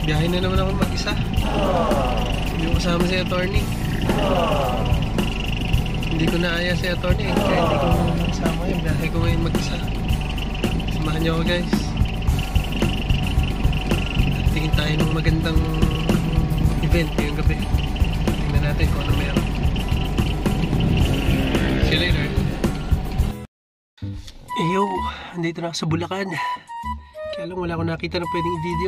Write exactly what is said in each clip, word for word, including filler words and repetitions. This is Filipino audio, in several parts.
Biyahe na naman ako mag-isa. Hindi ko kasama si attorney. Hindi ko naaya si attorney eh. Kaya hindi ko kasama yung biyahe ko ngayon mag-isa. Samahan niyo ako guys. Tingin tayo ng magandang event ngayong gabi. Tingnan natin kung ano meron. See you later. Eyo, andito na ako sa Bulacan. Kaya lang wala akong nakita na pwedeng i-video.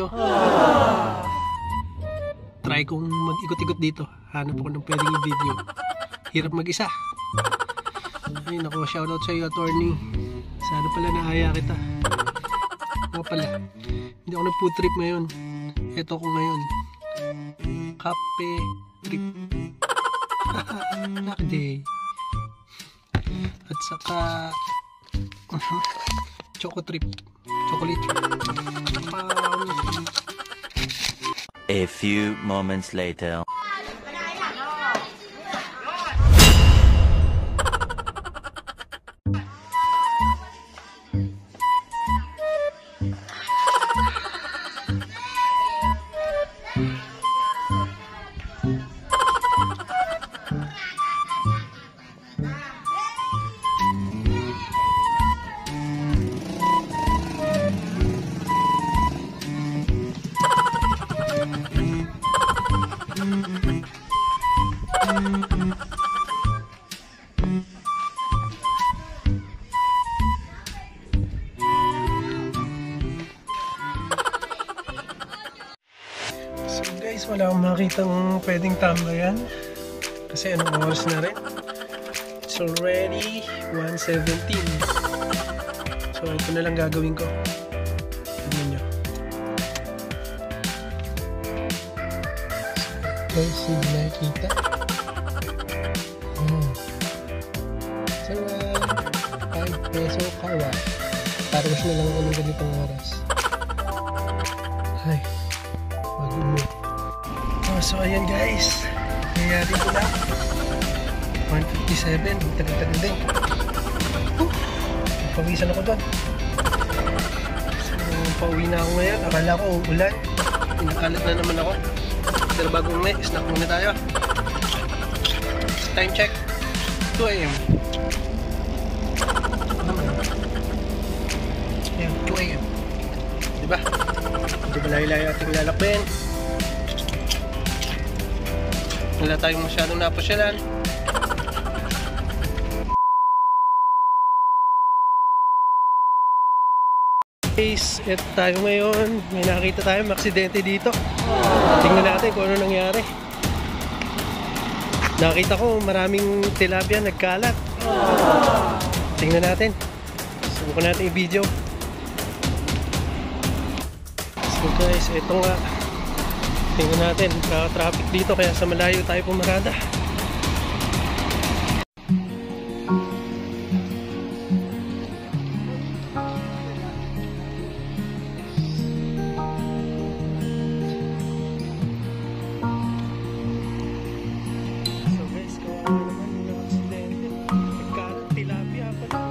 Try kong mag-ikot-ikot dito. Hanap ako ng pwedeng i-video. Hirap mag-isa. Ay naku, shoutout sa iyo attorney. Sana pala naaya kita. O pala, hindi ako nag-food trip ngayon. Ito ko ngayon. Kape trip. Luck day. At saka choco trip. Chocolate trip. Um, A few moments later. So guys, wala akong makitang pwedeng tambayan kasi anong oras na rin. It's already one seventeen. So ito na lang gagawin ko. Tignan nyo. So guys, hindi nakikita. Hmm. So uh, five peso kawa. Parang na lang ako ng ganitong oras. Ay, mag-umo. Oh, so ayan guys, nangyari ko na one fifty-seven, tagal-tagal din. uh, pawisan ako doon. So pauwi na ako ngayon. Akala ko ulan, pinakalat na naman ako. Pero bago may snack muna tayo. Time check, two A M Ayan, two A M Diba? Hindi ba layo-layo ating lalakbin? Wala tayong masyadong napasyalan. Guys, eto tayo ngayon. May nakita tayong aksidente dito. Tingnan natin kung ano nangyari. Nakita ko maraming tilapia nagkalat. Tingnan natin. Subukan natin i-video. So guys, eto nga. Tingnan natin, ka-traffic dito kaya sa malayo tayo pumarada. So guys, kawawa naman yung aksidente. Nagkalat tilapia pa na.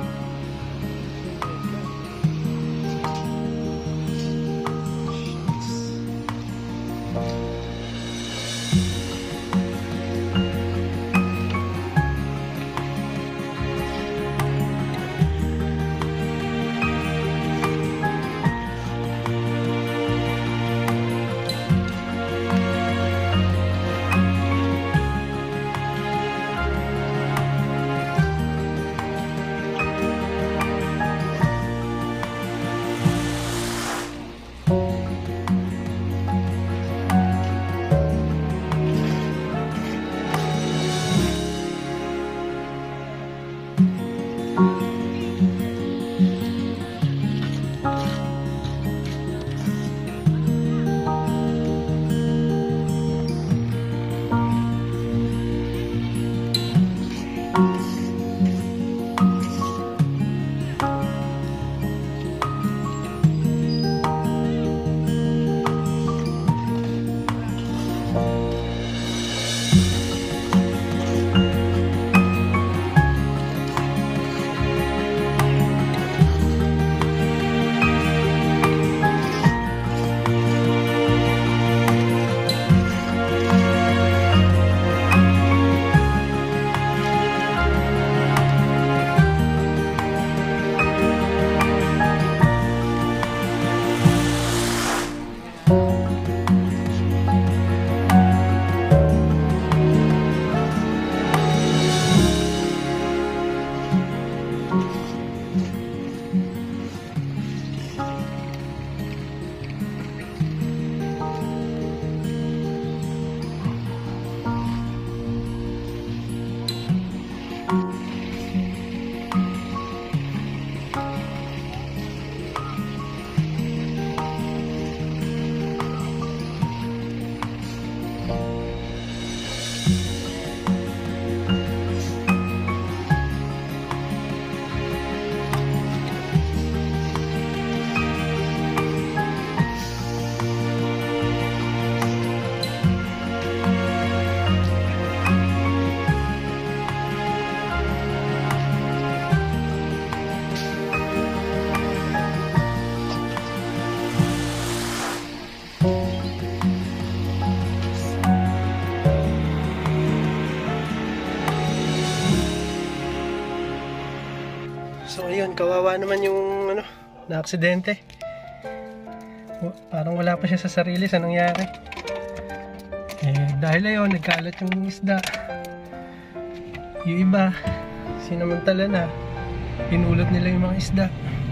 Yun, kawawa naman yung ano, na-aksidente. Parang wala pa siya sa sarili sa nangyari. Eh, dahil ayun, nagkalat yung isda. Yung iba, sinamantala na, pinulot nila yung mga isda.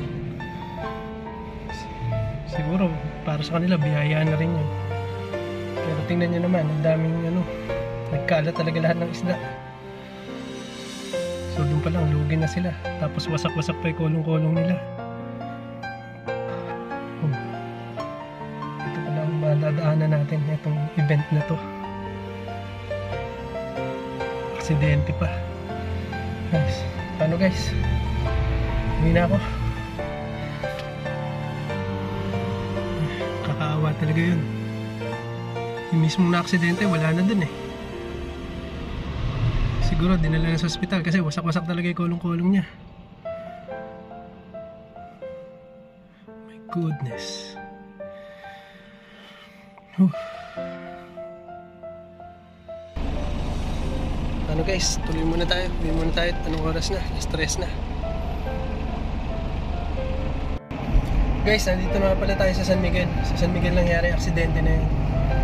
Siguro, para sa kanila, biyaya na rin yun. Pero tingnan nyo naman, ang daming ano, nagkalat talaga lahat ng isda. So doon pa lang, lugi na sila. Tapos wasak-wasak pa yung kolong-kolong nila. Hmm. Ito pala ang madadaanan natin, itong event na to. Aksidente pa. Guys, paano guys? Uwi na ako. Kakaawa talaga yun. Yung mismong na-aksidente, wala na dun eh. Siguro dinala na sa ospital kasi wasak-wasak talaga yung kolong-kolong niya. My goodness. Whew. Ano guys, tuloy muna tayo. Tuloy muna tayo. Anong oras na? Stress na. Guys, nandito na pala tayo sa San Miguel. Sa San Miguel nangyari aksidente na yun.